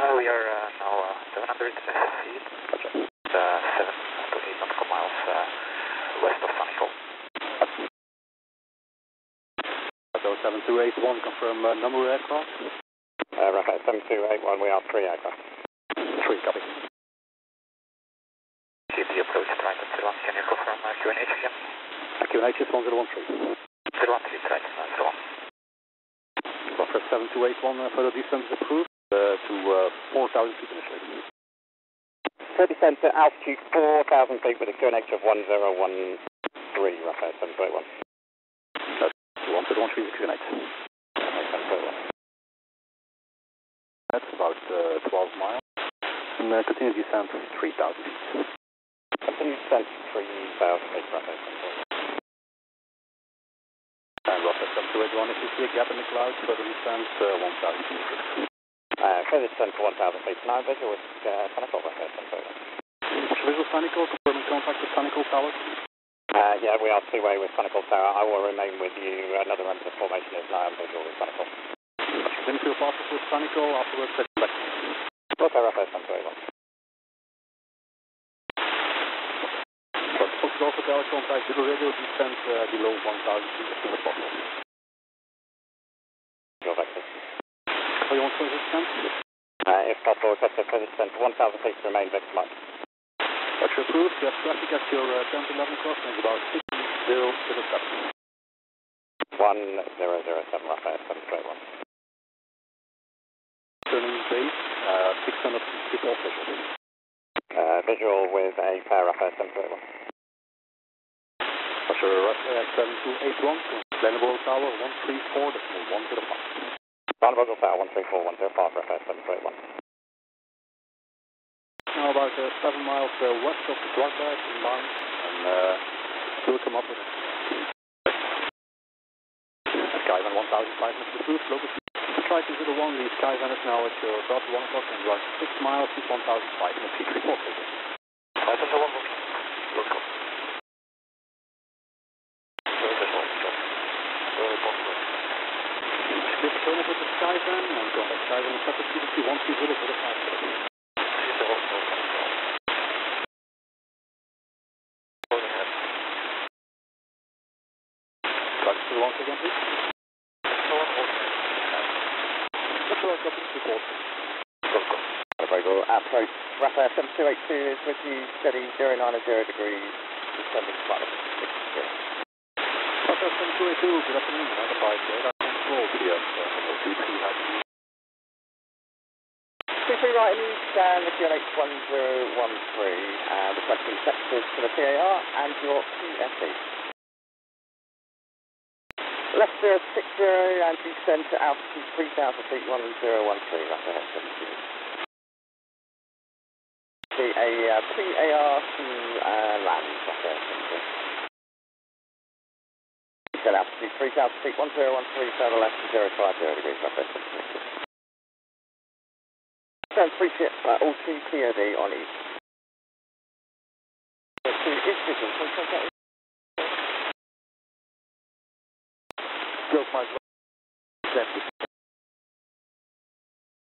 We are now 700 feet, 7 to 8 nautical miles west of Sunnyhole. So 7281, confirm number of aircraft. Right, 7281, we are 3 aircraft. 3, copy. The approach Triton 01, can you confirm QNH again? QNH is 1013. 013, right, that's the one. Buffer 7281, further descent is approved to 4,000 feet initially. So descent to altitude 4,000 feet with a QNH of 1013, Raphael 7281. That's 1013 QNH. That's about 12 miles. And continue descent 3,000 feet. Continue descent 3,000 feet, Raphael 7281. And Raphael 7281, if you see a gap in the clouds, further descent 1,000 feet. Further descent for 1,000 feet. Now visual with Sunnyhole, Raphael 7281. Visual Sunnyhole, confirming contact with Sunnyhole Tower. Yeah, we are two-way with Sunnyhole Tower. I will remain with you. Another member of the formation is now visual with Sunnyhole. Then feel passes with Sunnyhole, afterwards check back. Okay, Raphael 7281. But also tell contact with the radio descent below 1,000 feet as soon as possible. Your vector. So you want further descent? If possible, request a further descent to 1,000 feet to remain Victor Mike. That's approved. You have traffic at your 10-11 crossing. It's about 6007. 1007, Raphael 7281. Turning base, 600 feet off visual. Visual with a pair Raphael 7281. Roger, 7281, Glenbrook Tower 134.105. BROGEL Tower 134.105, Raphael 7281. Now about 7 miles west of the Dwarfberg in line, and we'll come up with Skyvan 1500 approved, local Triton 01, the Skyvan is now at your dot 1 o'clock and runs 6 miles to 1,500 feet. Report, please. Triton 01, local. Split the turn up with the Skyvan and contact Skyvan on separate frequency 130 for the 5. Once again, please. BROGEL approach. Raphael 7282 is with you, steady 090 degrees, descending slightly 60. Raphael 7282, good afternoon. Identified radar control via OTP. CP right in east and the QNH 1013, requesting sectors for the PAR and your PSE. Left 060 and descend to altitude 3,000 feet 1013, Raphael 72. See a PAR to land, Raphael 72. Descend altitude 3,000 feet 1013, further left to 050 degrees, Raphael 72. Turn 3 ships, all 2 POD on east. 2 is visual, so contact. Stroke Mike, descent to